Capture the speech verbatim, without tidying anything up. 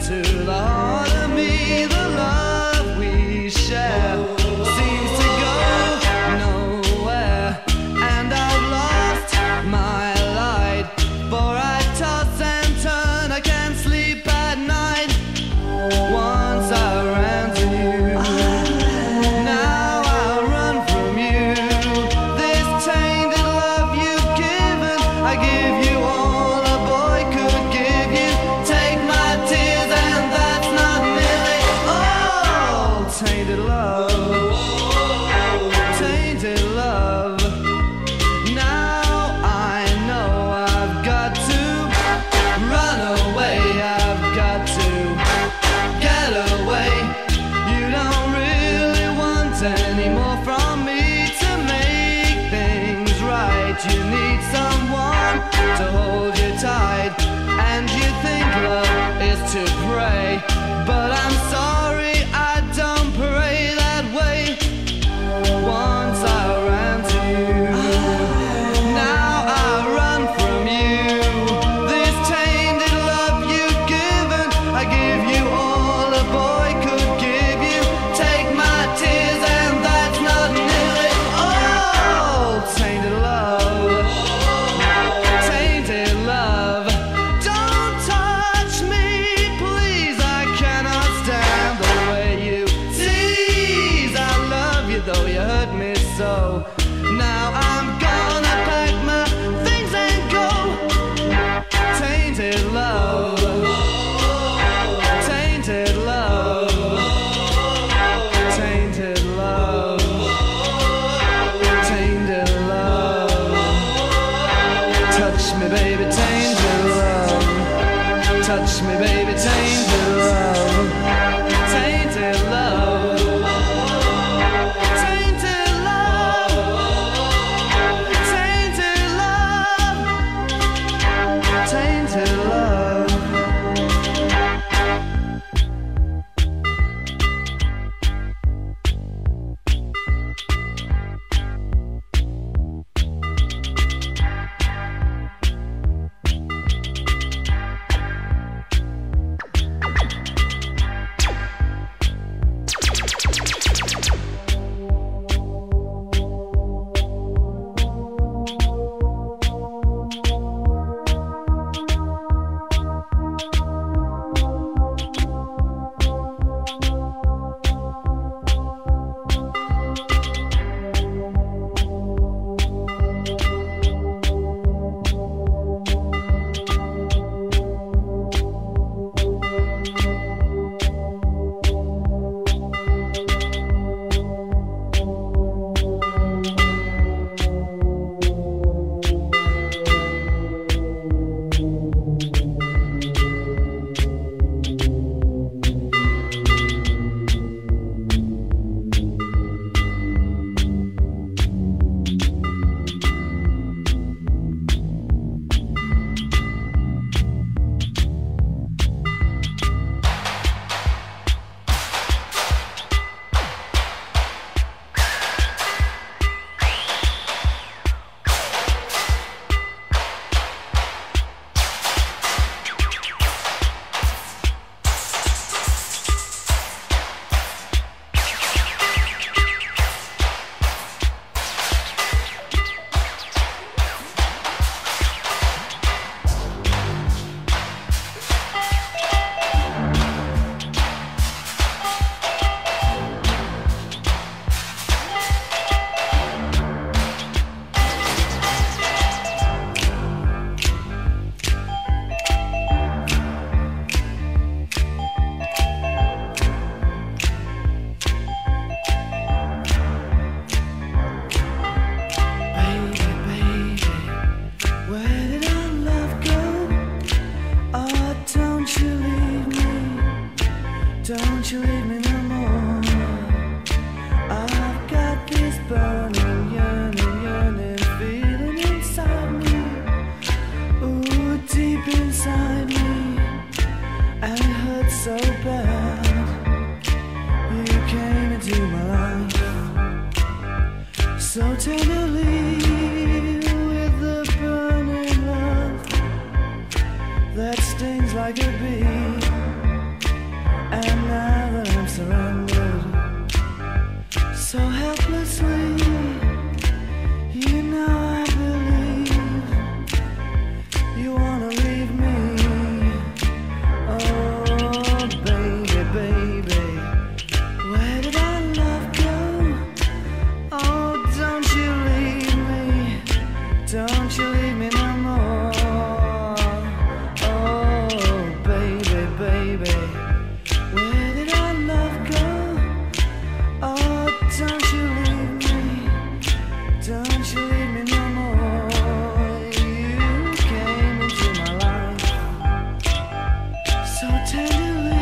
to the heart of me. The love we share seems to go nowhere, and I've lost my light, for I toss and turn, I can't sleep at night. Once I ran to you, now I run from you. This tainted love you've given, I give you all a boy could give you. Take my tears and that's not nearly all. Tainted love, tainted love. Now I know I've got to run away, I've got to get away. You don't really want any more from me to make things right. You need someone to hold you tight, and you think love is to pray, but I'm sorry, I don't pray that way. Once I ran to you, now I run from you. This tainted love you've given, I give you all a boy could give you. Take my tears and that's not nearly all. Tainted love, tainted love. Don't touch me, please, I cannot stand the way you tease. I love you though you hurt me so. Now I'm gonna pack my things and go. Tainted love, tainted love, tainted love, tainted love. Touch me, baby, tainted love. Touch me, baby, tainted love. Tainted love, tainted love, tainted love, tainted love. Don't you leave me no more. I've got this burning, yearning, yearning feeling inside me. Ooh, deep inside me, and it hurts so bad. You came into my life so tenderly, with the burning love that stings like a bee. Where did our love go? Oh, don't you leave me, don't you leave me no more. You came into my life so tenderly.